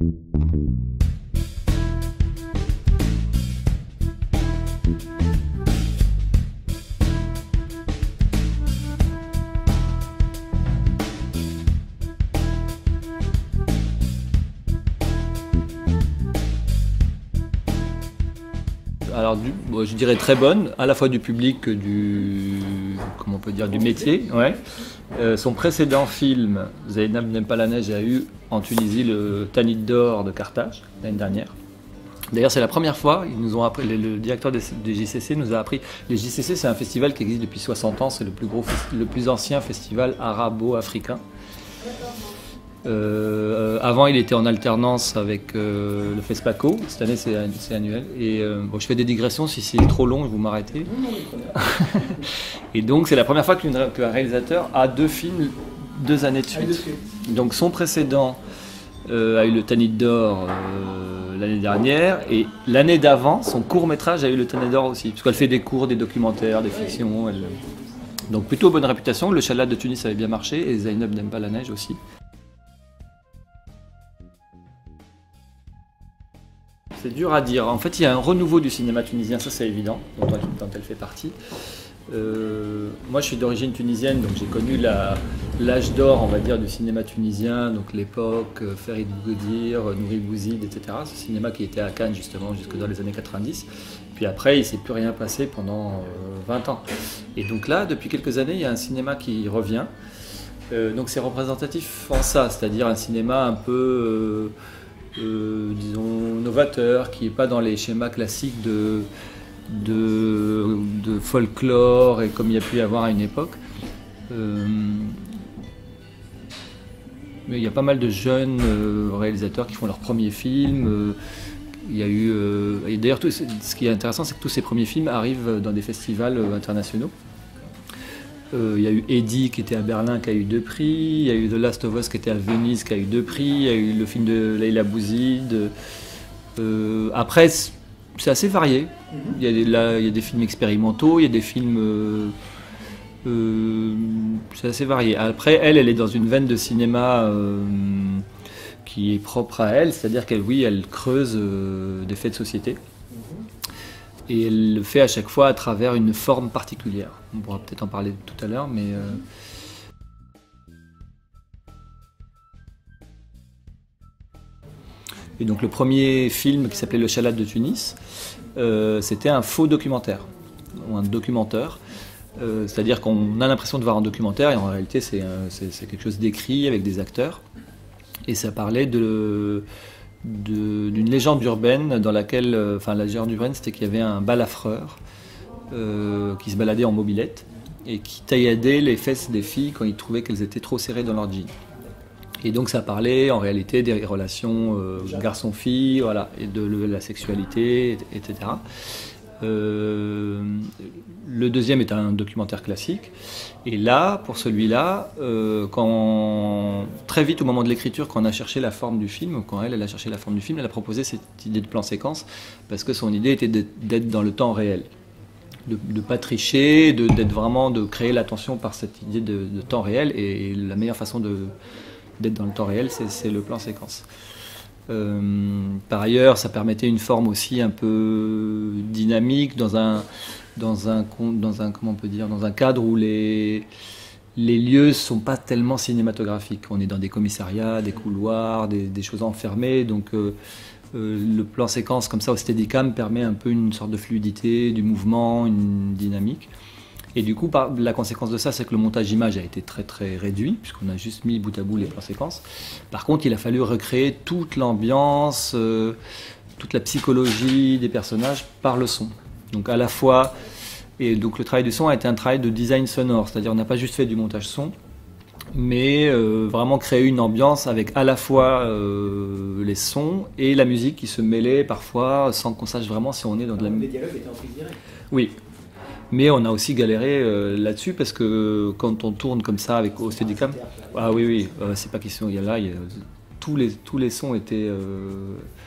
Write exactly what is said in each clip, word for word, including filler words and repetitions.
Alors, du, bon, je dirais très bonne, à la fois du public que du, comment on peut dire, du métier. Ouais. Euh, son précédent film, Zainab n'aime pas la neige, a eu en Tunisie le Tanit d'or de Carthage l'année dernière. D'ailleurs, c'est la première fois, ils nous ont appris, le, le directeur des, des J C C nous a appris. Les J C C, c'est un festival qui existe depuis soixante ans, c'est le plus gros, le plus ancien festival arabo-africain. Euh, avant, il était en alternance avec euh, le FESPACO. Cette année, c'est annuel. Et euh, bon, je fais des digressions. Si c'est trop long, vous m'arrêtez. Et donc, c'est la première fois qu'un réalisateur a deux films deux années de suite. Donc, son précédent euh, a eu le Tanit d'or euh, l'année dernière, et l'année d'avant, son court métrage a eu le Tanit d'or aussi, parce qu'elle fait des cours, des documentaires, des fictions. Elle... Donc, plutôt bonne réputation. Le Chalat de Tunis avait bien marché, et Zainab n'aime pas la neige aussi. C'est dur à dire. En fait, il y a un renouveau du cinéma tunisien, ça c'est évident, dont, dont elle fait partie. Euh, moi, je suis d'origine tunisienne, donc j'ai connu l'âge d'or, on va dire, du cinéma tunisien, donc l'époque euh, Ferid Bouguedir, Nouri Bouzid, et cetera. Ce cinéma qui était à Cannes justement jusque dans les années quatre-vingt-dix. Puis après, il ne s'est plus rien passé pendant euh, vingt ans. Et donc là, depuis quelques années, il y a un cinéma qui revient. Euh, donc c'est représentatif en ça, c'est-à-dire un cinéma un peu... Euh, Euh, disons novateur, qui n'est pas dans les schémas classiques de, de, de folklore et comme il y a pu y avoir à une époque. Euh, mais il y a pas mal de jeunes euh, réalisateurs qui font leur premier film. Euh, il y a eu, euh, et d'ailleurs, ce qui est intéressant, c'est que tous ces premiers films arrivent dans des festivals euh, internationaux. Euh, il y a eu Eddie qui était à Berlin qui a eu deux prix, il y a eu The Last of Us qui était à Venise qui a eu deux prix, il y a eu le film de Leila Bouzid. Euh, après, c'est assez varié. Il y a des, là, il y a des films expérimentaux, il y a des films... Euh, euh, c'est assez varié. Après, elle, elle est dans une veine de cinéma euh, qui est propre à elle, c'est-à-dire qu'elle, oui, elle creuse euh, des faits de société. Et elle le fait à chaque fois à travers une forme particulière. On pourra peut-être en parler tout à l'heure, mais... Euh... Et donc le premier film qui s'appelait Le Chalat de Tunis, euh, c'était un faux documentaire, ou un documentaire. Euh, C'est-à-dire qu'on a l'impression de voir un documentaire, et en réalité c'est quelque chose d'écrit avec des acteurs. Et ça parlait de... d'une légende urbaine dans laquelle, enfin la légende urbaine c'était qu'il y avait un balafreur euh, qui se baladait en mobilette et qui tailladait les fesses des filles quand il trouvait qu'elles étaient trop serrées dans leur jean. Et donc ça parlait en réalité des relations euh, garçon-fille, voilà, et de la sexualité, et cetera. Euh, le deuxième est un documentaire classique, et là, pour celui-là, euh, quand très vite au moment de l'écriture, quand on a cherché la forme du film, quand elle, elle a cherché la forme du film, elle a proposé cette idée de plan-séquence parce que son idée était d'être dans le temps réel, de ne pas tricher, d'être vraiment de créer l'attention par cette idée de, de temps réel, et la meilleure façon d'être dans le temps réel, c'est le plan-séquence. Euh, par ailleurs, ça permettait une forme aussi un peu dynamique dans un, dans un, dans un, comment on peut dire, dans un cadre où les, les lieux ne sont pas tellement cinématographiques. On est dans des commissariats, des couloirs, des, des choses enfermées, donc euh, euh, le plan séquence comme ça au Steadicam permet un peu une sorte de fluidité, du mouvement, une dynamique. Et du coup, par, la conséquence de ça, c'est que le montage image a été très très réduit, puisqu'on a juste mis bout à bout les plans séquences. Par contre, il a fallu recréer toute l'ambiance, euh, toute la psychologie des personnages par le son. Donc à la fois, et donc le travail du son a été un travail de design sonore, c'est-à-dire on n'a pas juste fait du montage son, mais euh, vraiment créer une ambiance avec à la fois euh, les sons et la musique qui se mêlaient parfois sans qu'on sache vraiment si on est dans de la... Les dialogues étaient en prise directe. Oui. Mais on a aussi galéré euh, là-dessus parce que quand on tourne comme ça avec au Steadicam, ah oui oui, euh, c'est pas question. Il y a là, il y a, tous les tous les sons étaient euh,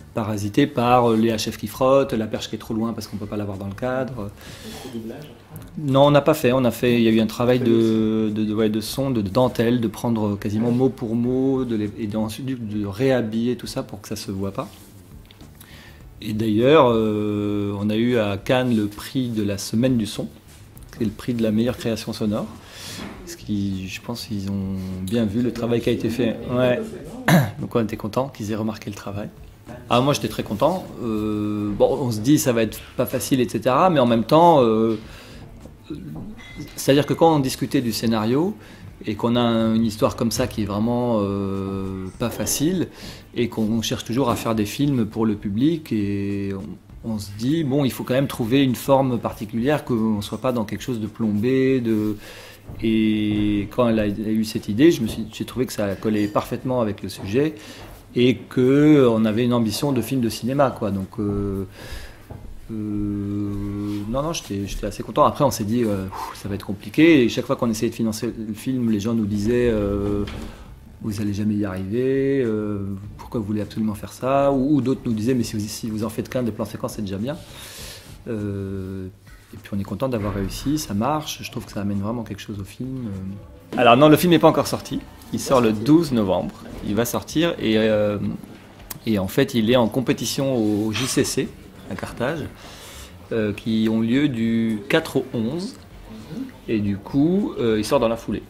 parasité par les H F qui frottent, la perche qui est trop loin parce qu'on ne peut pas l'avoir dans le cadre. Non, on n'a pas fait. On a fait. Il y a eu un travail de, de, de, ouais, de son, de, de dentelle, de prendre quasiment mot pour mot, de les, et de, ensuite de réhabiller tout ça pour que ça ne se voit pas. Et d'ailleurs, euh, on a eu à Cannes le prix de la semaine du son, qui est le prix de la meilleure création sonore. Parce qu'ils, je pense qu'ils ont bien vu le travail qui a été fait. Ouais. Donc on était contents qu'ils aient remarqué le travail. Ah, moi j'étais très content. Euh, bon, on se dit ça va être pas facile, et cetera. Mais en même temps, euh, c'est-à-dire que quand on discutait du scénario et qu'on a une histoire comme ça qui est vraiment euh, pas facile et qu'on cherche toujours à faire des films pour le public et on, on se dit bon, il faut quand même trouver une forme particulière, qu'on ne soit pas dans quelque chose de plombé, de... Et quand elle a eu cette idée, je me suis, j'ai trouvé que ça collait parfaitement avec le sujet et qu'on avait une ambition de film de cinéma, quoi. Donc, euh, euh, non, non, j'étais, j'étais assez content. Après, on s'est dit, euh, ça va être compliqué. Et chaque fois qu'on essayait de financer le film, les gens nous disaient, euh, vous n'allez jamais y arriver, euh, pourquoi vous voulez absolument faire ça? Ou, ou d'autres nous disaient, mais si vous, si vous en faites qu'un des plans séquences, c'est déjà bien. Euh, Et puis on est content d'avoir réussi, ça marche, je trouve que ça amène vraiment quelque chose au film. Alors non, le film n'est pas encore sorti, il sort le douze novembre, il va sortir et, euh, et en fait il est en compétition au J C C à Carthage, euh, qui ont lieu du quatre au onze, et du coup euh, il sort dans la foulée.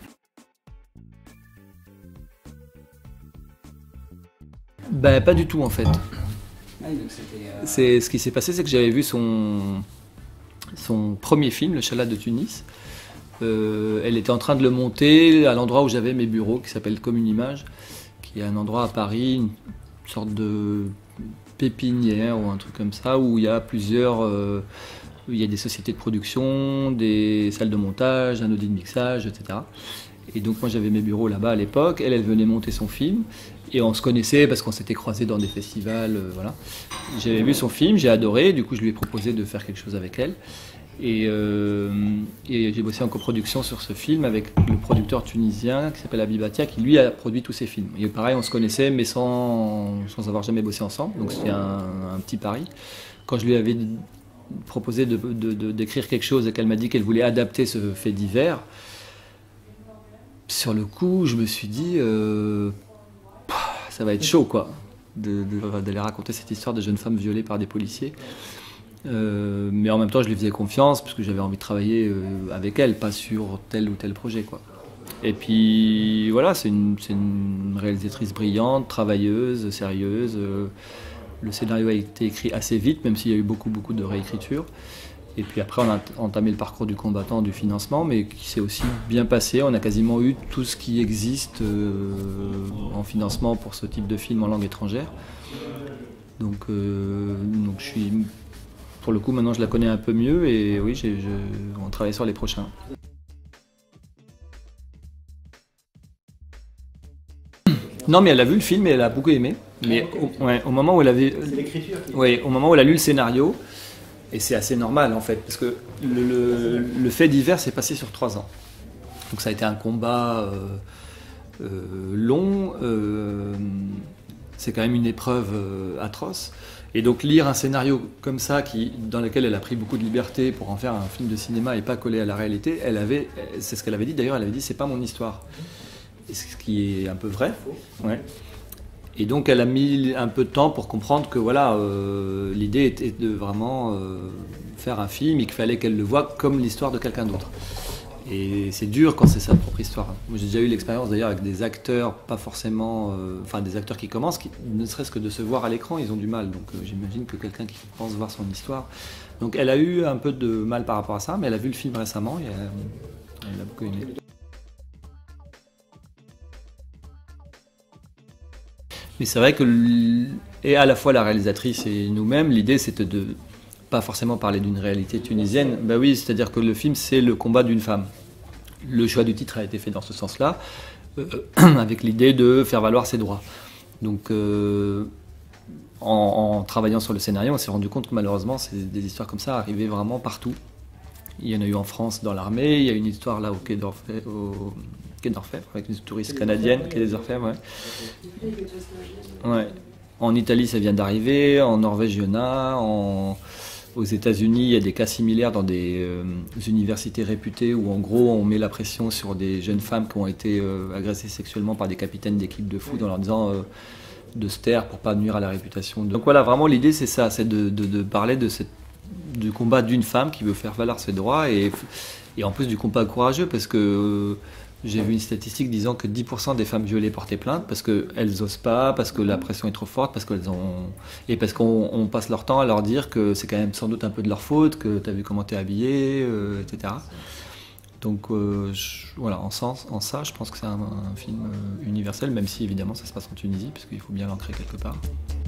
Ben pas du tout en fait. C'est, ce qui s'est passé, c'est que j'avais vu son... son premier film, Le Chalat de Tunis. Euh, elle était en train de le monter à l'endroit où j'avais mes bureaux, qui s'appelle Comme une Image, qui est un endroit à Paris, une sorte de pépinière ou un truc comme ça, où il y a plusieurs... Euh, où il y a des sociétés de production, des salles de montage, un audit de mixage, et cetera. Et donc moi j'avais mes bureaux là-bas à l'époque, elle, elle venait monter son film, et on se connaissait parce qu'on s'était croisés dans des festivals, euh, voilà. J'avais vu son film, j'ai adoré, du coup je lui ai proposé de faire quelque chose avec elle. Et, euh, et j'ai bossé en coproduction sur ce film avec le producteur tunisien qui s'appelle Abibatia, qui lui a produit tous ses films. Et pareil, on se connaissait, mais sans, sans avoir jamais bossé ensemble, donc c'était un, un petit pari. Quand je lui avais proposé de, de, de, d'écrire quelque chose et qu'elle m'a dit qu'elle voulait adapter ce fait divers, sur le coup, je me suis dit, euh, ça va être chaud, quoi, de, de, d'aller raconter cette histoire de jeunes femmes violées par des policiers. Euh, mais en même temps, je lui faisais confiance parce que j'avais envie de travailler euh, avec elle, pas sur tel ou tel projet, quoi. Et puis voilà, c'est une, c'est une réalisatrice brillante, travailleuse, sérieuse. Euh, le scénario a été écrit assez vite, même s'il y a eu beaucoup, beaucoup de réécriture. Et puis après, on a entamé le parcours du combattant, du financement, mais qui s'est aussi bien passé. On a quasiment eu tout ce qui existe euh, en financement pour ce type de film en langue étrangère. Donc, euh, donc je suis, pour le coup, maintenant je la connais un peu mieux et oui, j'ai, je, on travaille sur les prochains. Non, mais elle a vu le film et elle a beaucoup aimé. Mais au, ouais, au moment où elle avait, ouais, au moment où elle a lu le scénario. Et c'est assez normal en fait, parce que le, le, le fait divers s'est passé sur trois ans. Donc ça a été un combat euh, euh, long, euh, c'est quand même une épreuve euh, atroce. Et donc lire un scénario comme ça, qui, dans lequel elle a pris beaucoup de liberté pour en faire un film de cinéma et pas coller à la réalité, elle avait, c'est ce qu'elle avait dit d'ailleurs, elle avait dit c'est pas mon histoire. Et ce qui est un peu vrai. Ouais. Et donc elle a mis un peu de temps pour comprendre que voilà, euh, l'idée était de vraiment euh, faire un film et qu'il fallait qu'elle le voie comme l'histoire de quelqu'un d'autre. Et c'est dur quand c'est sa propre histoire. Moi j'ai déjà eu l'expérience d'ailleurs avec des acteurs, pas forcément, euh, enfin des acteurs qui commencent, qui, ne serait-ce que de se voir à l'écran, ils ont du mal. Donc euh, j'imagine que quelqu'un qui pense voir son histoire. Donc elle a eu un peu de mal par rapport à ça, mais elle a vu le film récemment et elle, elle a beaucoup aimé. Mais c'est vrai que, et à la fois la réalisatrice et nous-mêmes, l'idée c'était de pas forcément parler d'une réalité tunisienne. Ben oui, c'est-à-dire que le film c'est le combat d'une femme. Le choix du titre a été fait dans ce sens-là, euh, avec l'idée de faire valoir ses droits. Donc, euh, en, en travaillant sur le scénario, on s'est rendu compte que malheureusement, c'est des histoires comme ça arrivaient vraiment partout. Il y en a eu en France dans l'armée, il y a une histoire là au Quai d'Orfèvre, au Quai d'Orfèvre avec une touriste canadienne, Quai des Orfèvres, ouais. Ouais. En Italie, ça vient d'arriver, en Norvège, il y en a, en... aux États-Unis, il y a des cas similaires dans des euh, universités réputées où en gros on met la pression sur des jeunes femmes qui ont été euh, agressées sexuellement par des capitaines d'équipe de foot en leur disant euh, de se taire pour pas nuire à la réputation. Donc voilà, vraiment l'idée c'est ça, c'est de, de, de parler de cette, du combat d'une femme qui veut faire valoir ses droits et, et en plus du combat courageux parce que euh, j'ai vu une statistique disant que dix pour cent des femmes violées portaient plainte parce qu'elles n'osent pas, parce que la pression est trop forte, parce qu'elles ont... et parce qu'on on passe leur temps à leur dire que c'est quand même sans doute un peu de leur faute, que tu as vu comment tu es habillé, euh, et cetera. Donc euh, je, voilà, en, sens, en ça, je pense que c'est un, un film euh, universel, même si évidemment ça se passe en Tunisie, parce qu'il faut bien l'ancrer quelque part.